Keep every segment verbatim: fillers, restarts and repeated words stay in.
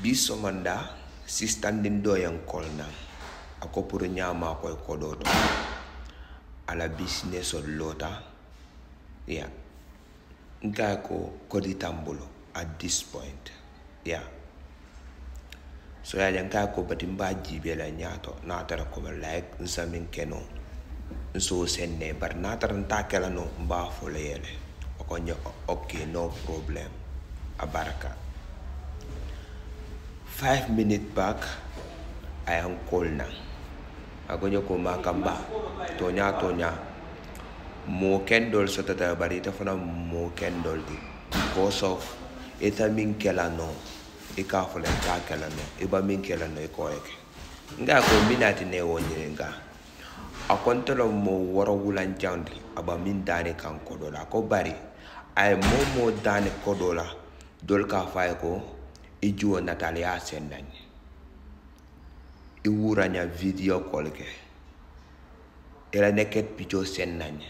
Bisomanda si standing do yang kolna ako puro nyama ko kodoto ala business o lota yeah nga ko koditambulo at this point yeah so ya janka ko batimba jibela nyato na tara ko like nsamin keno nso senne bar na tara ntakela no mba foleyele ko nyo okay no problem abaraka five minutes back I am call now ako nyo ko makamba tonya tonya mo kendol so tata barita fana mo kendol di because of eta min kelano e ka fola ka kelano e ba min kelano e ko eke nga ko minati ne wonye nga akontolo mo woro wulan jandi aba min dane kan kodola ko bari ay mo mo dane kodola dol ka fay ko ijuo Natalia sendanye iwuranya video call ke era neket picho sendanye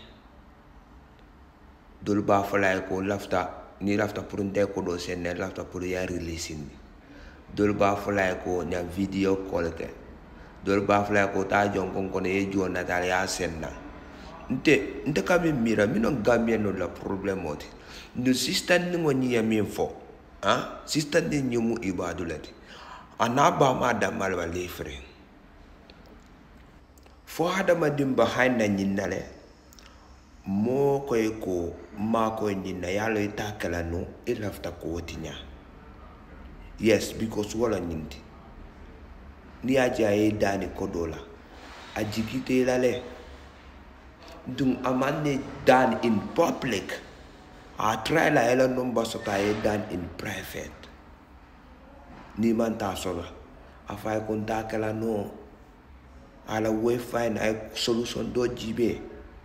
dol ba fala ko lafta ni lafta pour nde ko do senne lafta pour ya releasing dol ba fala ko nya video call ke dol ba fala ko ta jon kon kon e juo Natalia senna nte nte kam mira mino gambia no la problème oti no system ni ngoni ya min fo ah sister ni nyumu ibadulati anaba ma da malwa lefre fo hada ma dim behind na nyinale mo koy ko ma ko nyina yalo ita kala no ilafta ko tinya yes because wala nyindi ni aja e dani kodola ajikite lale dum amane dan in public I try la ela number so ka done in private. Ni man ta sola. Afa konta kala no. Ala we find a solution do jibe.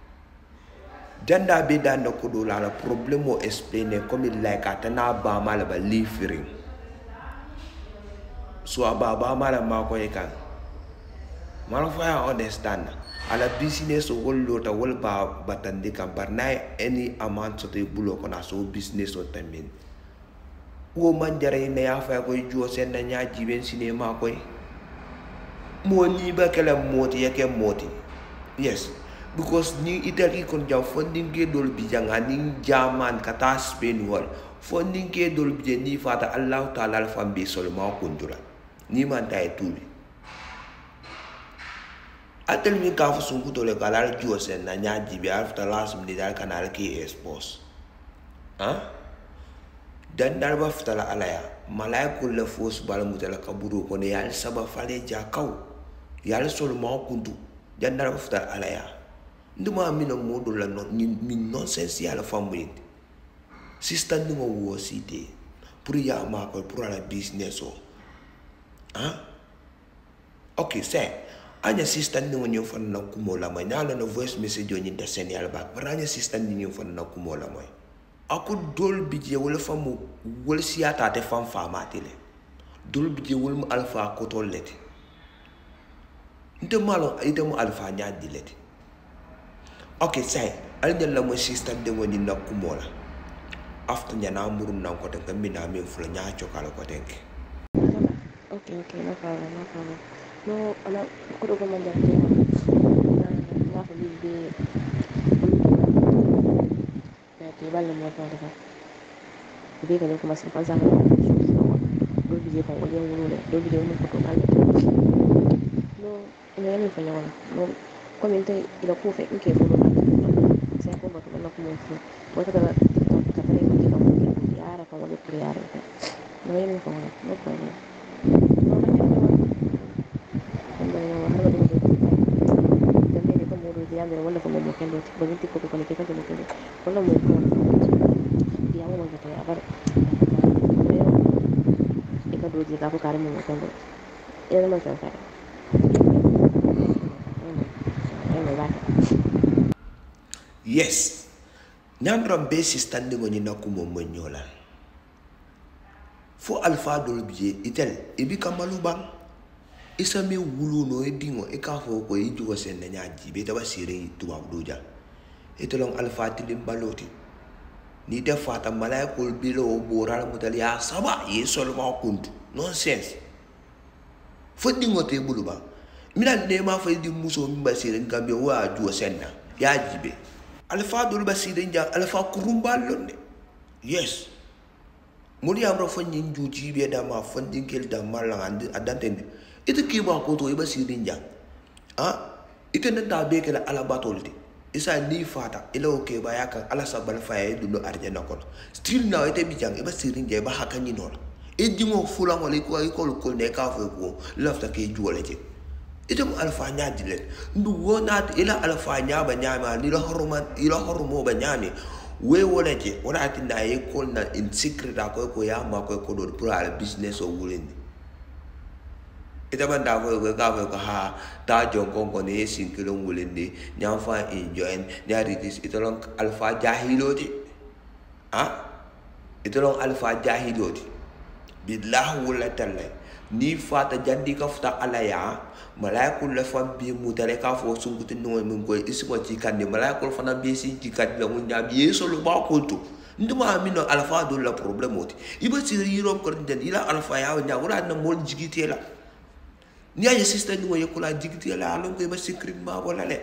Danda be dan no kodo la la problemo explain comme like atana ba mala ba living. So aba ba mala ma ko ekan. Mala fa understand. Ala business wol lota wol ba batandi kam barna any amount so te bulo kona so business o tamin wo man jare ne ya fa ko jo sen na nya jiben cinema ko mo ni ba kala moti yake moti yes because ni itali kon ja funding ge dol bi janga ni jaman kata Spain wol funding ge dol bi ni fata Allah taala al fambe seulement ko ndura ni man tay tubi atel mi ka fu sungu to le kala jo sen na nya jibe after last minute al kanal ki expose ha dan darba futala alaya malaikul la fos bal mutala kaburu ko ne yal saba fale ja kaw yal sol ma kuntu dan darba futala alaya nduma mi no modo la no mi nonsense yal family sister nduma wo cité pour ya ma ko pour la business o ha okay say anya sister ni wonyo fan na kumola moy na la no voice message oni de senial back but anya sister ni wonyo fan na kumola moy aku dol bidje wala famu wala siata te fam fama tele dol bidje wala mu alpha ko tollete nte malo ite mu alpha nya dilete okay say alnya la mo sister de woni na kumola after nya na murum na ko te kamina me fula nya chokala ko tenke okay okay no problem no problem no ana ko do man jare na na fa libe ya te balle mo fa dafa be ko ko masin fa zama do bi ko wala wala do bi mo ko to kala no ina ni fa nyawana no comment ila ko fe nke fo sai ko ba to na ko mo fu wata da ta pare ko ka ko yara ka wala ko yara no ni fa no problem wala como mo kendo bagi tipo ko konekita ko kendo wala mo ko dia mo ngata ya bar ika do je ka ko kare mo kendo ya na sa sa yes nyandro base standing on na kumo monyola fo alpha dol biye itel ibi kamalu bang isa me wulu no edingo e ka fo ko e jugo sen na nyaaji be taba sire tuba doja etelong alpha tilim baloti ni defata malaikul bilo boral mutali ya saba ye sol ma kuntu nonsense fo dingo te bulu ba mina ne ma fa di muso mi ba sirin Gambia wa juwa senna ya jibe alfa dul ba sirin ja alfa kurumbal londe yes muri amro fa nyin ju jibe da ma fa dinkel da malanga adantende ite ki ba ko to ba sirin ja ah ite na da be kala ala batolti isa ni fata ila oke ba yakan ala sabal fa e dulo arjana ko still now ite bi jang ba sirin ja ba hakani non e dimo fula ngol ko ko ko ne ka fa ko lafta ke juwale je ite mo alfa nyaadi len ndu wonat ila alfa nyaaba nyaama ni la horman ila hormo ba nyaani we wala je wala atinda e ko na in secret ko ko ya ma ko ko do pour al business o wulindi ite ban da ko ko ka ko ha ta jongo ko ne sinkilo wulindi nyam fa enjoy nyari dis ite lon alfa jahiloti ah ite lon alfa jahiloti billah wala talla ni fata jandi ka futa alaya malaikul la fam bi mutare ka fo sunguti no min ko ismo ci kande malaikul fana bi sin ci kande la mun jam yeso lo ba ko to nduma mino alfa do la problème oti iba ci yiro ko den ila alfa ya nya wala na mol jigite la ni ay système ni ko la jigite la alon ko iba secret ma wala le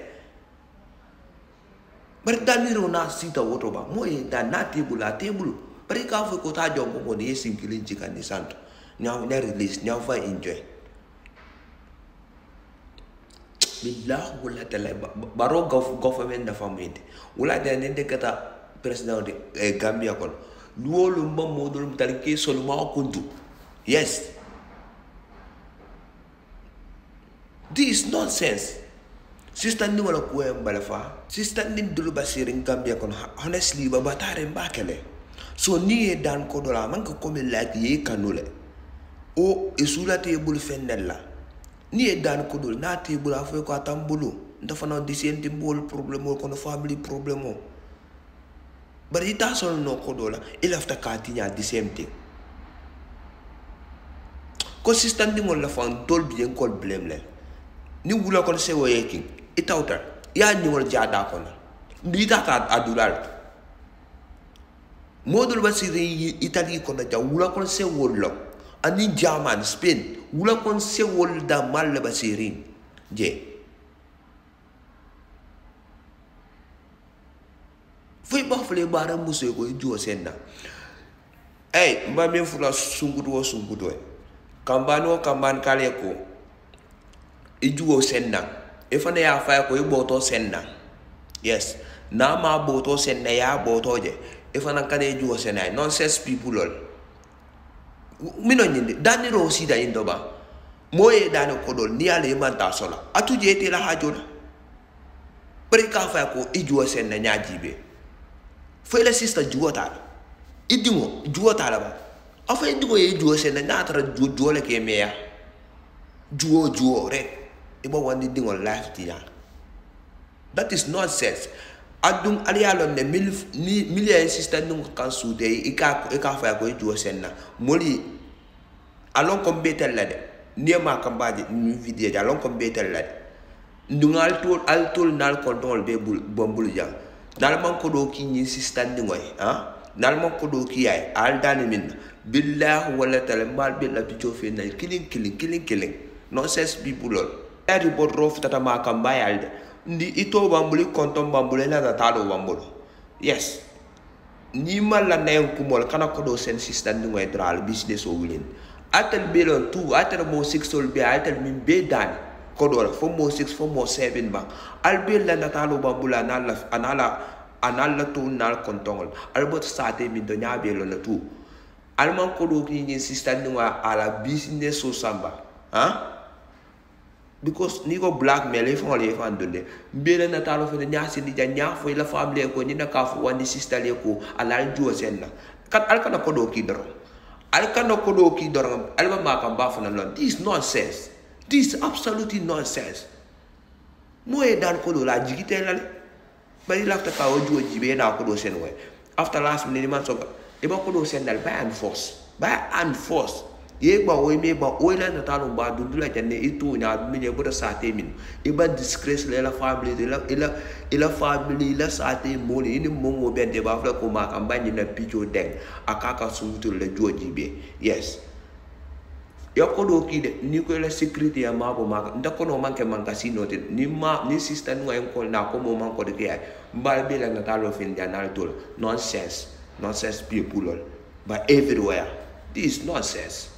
bar daniro na sita woto ba moy da na tebula tebulu bari ka fo ko ta jongo ko ni sinkili ci kande santo now na release now fa enjoy billah wala tala baro gof government da faminde wala de ne de kata president de eh, Gambia kon luolu mbam modul talike soluma kuntu yes this nonsense sister ni wala ko mbalafa sister ni dulu basirin Gambia kon honestly ba batare mbakele so ni dan ko dola man ko comme like ye kanule o isula tebul fendella ni e dan ko dol na tebul afo ko atambulu ndafa no disenti bol problème ko no family problème bari ita son no ko dola il afta katinya the same thing ko system di ngol la fan tol bien ko blame le ni wula ko se wo yekin ita utar ya ni wol jada ko na ndi ta ta adulal modul basiri Italy ko na ja wula ko se wollo ani German Spain wula kon se wolda mal basirin je foi ba fle bara muso ko jo senna eh mba me fula sungudo wo sungudo kambano kamban kale ko ijuo senna e fana ya fa ko iboto senna yes na ma boto senna ya boto je e fana kane juo senna nonsense people all mino nyinde daniro sida indoba moye dano kodol ni ale manta sola atuje te la hajola preka fa ko ijuo senna nyaajibe foi la sister juota idimo juota la ba afa idimo ye juo senna nyatra juo juo le ke meya juo juo re ibo wandi dingo life tiya that is nonsense adung alialo ne mil ni million sister nung kan sude ika ika fa ko juo senna moli alon ko betel la de niema kambaji ni video ja alon ko betel la ndungal tol al tol nal ko dol be bombul ja dal man ko do ki ni sister ni ngoy ha dal man ko do ki ay al dani min billahi wala tal mal be la bi jofe na killing killing killing killing nonsense people lol ari bot rof tata ma kambayal de ndi ito bambuli kontom bambule la talo bambulo yes ni mala na en kumol kana ko do sen system ni ngoy dral business o wilin atel belon tu atel mo six sol be atel min be dan ko do fo mo six fo mo seven ba al be la talo bambula na la anala anala tu nal kontongol al bot sate min do nyabe lo na tu al man ko do ki ni system ni wa ala business o samba ha because ni go blackmail e fon le fan donde mbele na talo fe nyaasi di nya fo la family ko ni na ka fo wandi sister le ko ala jo senna kat al kana ko do ki doro al kana ko do ki doro al ma ka ba fona lon this nonsense this absolutely nonsense mo e dan ko do la jigite la bari la ta ka o jo jibe na ko do sen we after last minute man so e ba ko do sen dal by and force by and force ye ba o me ba o la na talo ba dundula janne itu nya mi le boda sate min e ba disgrace la family de la ila ila family la sate mo ni ni mo mo bende ba fla ko ma kambani na pijo deng akaka sumutu le joji be yes yo ko do ki de ni ko la sécurité ya mako maka ndako no manke manka sino te ni ma ni sister no en ko na ko mo man ko de ke mbal be la na talo fin janal tol nonsense nonsense people but everywhere this is nonsense